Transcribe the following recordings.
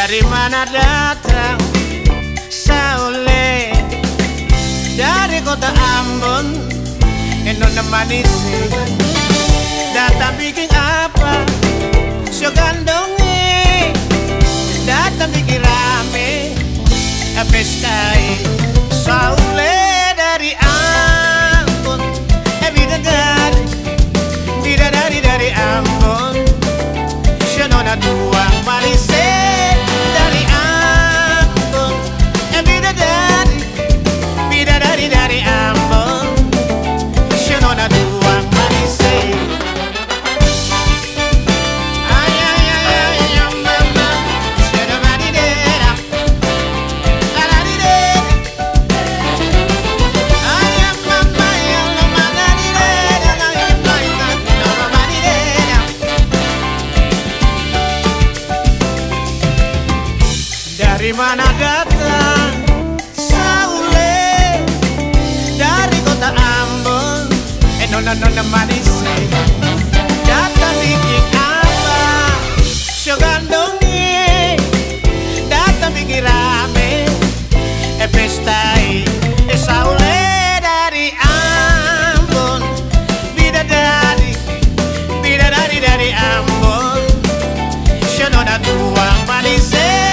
Dari mana datang Saule? Dari kota Ambon, Nona manis. Datang bikin apa? Sogandongi. Datang bikin rame pestai. Saule dari Ambon, bidadari dari Ambon. Nona tuang manis dari Ambon, bidadari dari Ambon. Nona tuang manis. Ay ay ay ay mama, shona maridera, la la di de. Ay mama, ya la maridera, la maridera. Dari mana datang Saule? Dari kota Ambon, nona manis. Datang bikin apa? Sogandongi. Datang bikin rame pestai. Saule dari Ambon, bidadari dari Ambon. Nona tuang manis.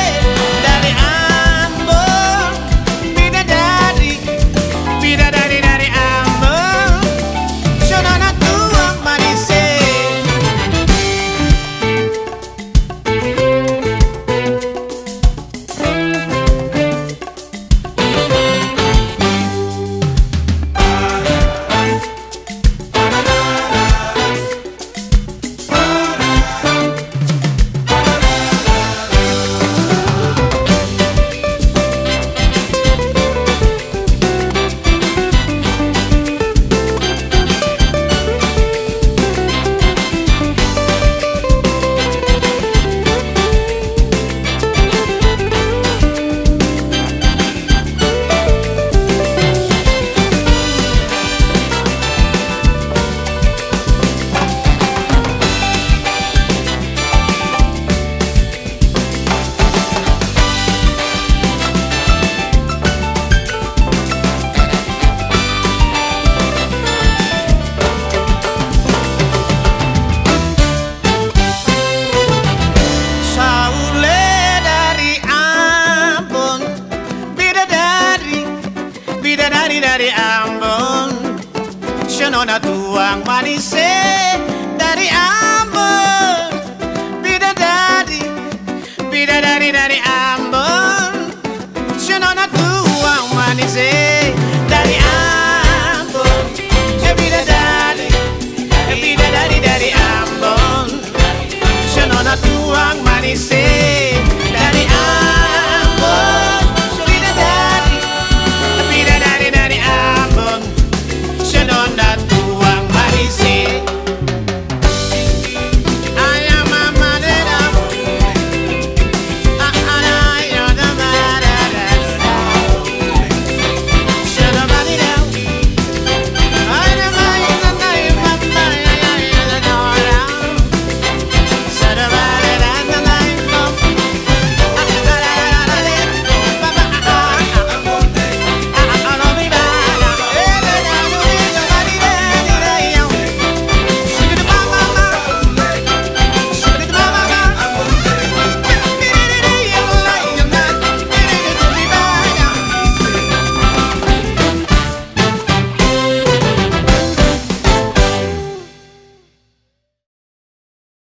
Dari Ambon, nona tuang manis dari Ambon, bidadari dari Ambon, nona tuang manis dari Ambon, bidadari dari Ambon, nona tuang manis.